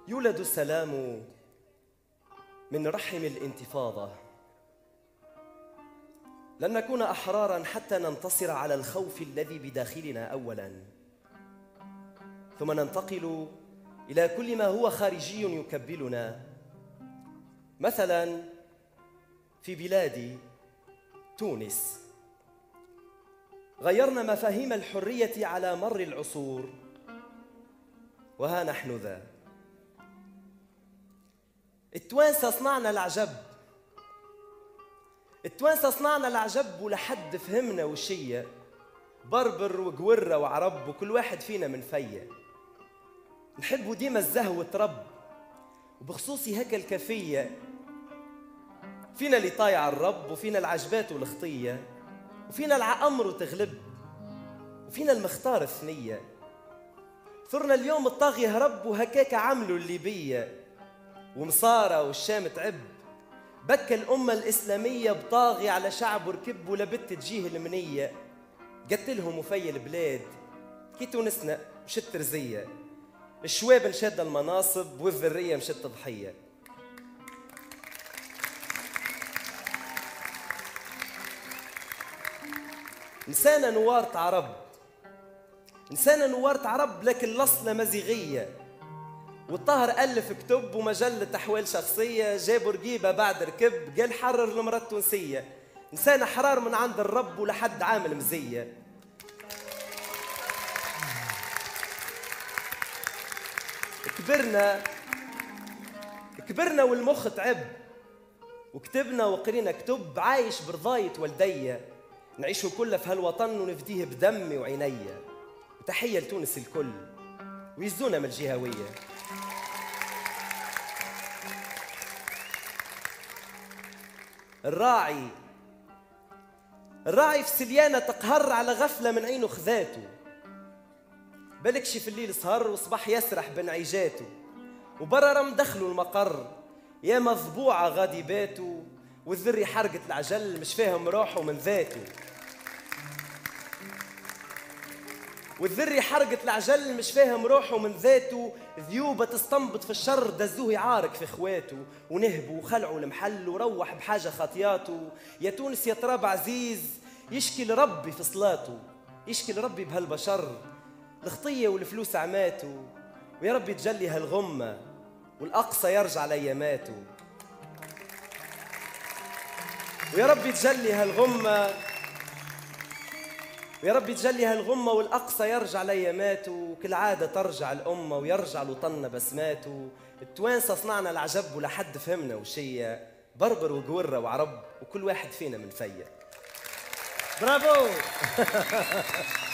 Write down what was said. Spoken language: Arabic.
يولد السلام من رحم الانتفاضة. لن نكون أحراراً حتى ننتصر على الخوف الذي بداخلنا أولاً، ثم ننتقل إلى كل ما هو خارجي يكبلنا. مثلاً في بلادي تونس غيرنا مفاهيم الحرية على مر العصور، وها نحن ذا. التوانسة صنعنا العجب، التوانسة صنعنا العجب، ولحد فهمنا وشية بربر وقورة وعرب، وكل واحد فينا من فيا نحبوا ديما الزهو وترب. وبخصوصي هكا الكفية، فينا اللي طايع الرب، وفينا العجبات والخطية، وفينا العأمر وتغلب، وفينا المختار الثنية. ثرنا اليوم الطاغي هرب، وهكاك عملوا اللي بيا، ومصارى والشام تعب. بكى الأمة الإسلامية بطاغي على شعب وركب، ولبت تجيه المنية. قتلهم وفي البلاد كي تونسنا مشت رزية، الشواب نشد المناصب، والذرية مشت ضحية. نسانا نوارت عرب، نسانا نوارت عرب، لكن الأصل مزيغية. والطاهر ألف كتب ومجلة أحوال شخصية، جابوا رقيبة بعد ركب قال حرر المرأة التونسية. نسانا حرار من عند الرب، ولحد عامل مزية. كبرنا والمخ تعب، وكتبنا وقرينا كتب، عايش برضاية والدية. نعيشوا كله في هالوطن ونفديه بدمي وعينيا. وتحية لتونس الكل، ويزونا من الجهوية. الراعي في سليانة تقهر، على غفلة من عينه خذاته. بلكشي في الليل سهر، وصبح يسرح بين عيجاته. وبرا رم دخلوا المقر، يا مضبوعة غادي باتوا. والذري حرقت العجل، مش فاهم روحه من ذاته. والذري حرقت العجل، مش فاهم روحه من ذاته. ذيوبة تستنبط في الشر، دزوه يعارك في اخواته. ونهبوا وخلعوا المحل، وروح بحاجة خطياته. يا تونس يا تراب عزيز، يشكي لربي في صلاته. يشكي لربي بهالبشر، الخطية والفلوس عماته. ويا ربي تجلي هالغمة، والأقصى يرجع لأياماته. ويا ربي تجلي هالغمة، ويا ربي تجلي هالغمة، والأقصى يرجع لأياماته. كل عادة ترجع الأمة، ويرجع لوطننا بسماته. التوانسة صنعنا العجب، ولحد فهمنا وشية بربر وقورة وعرب، وكل واحد فينا من فيا. برافو.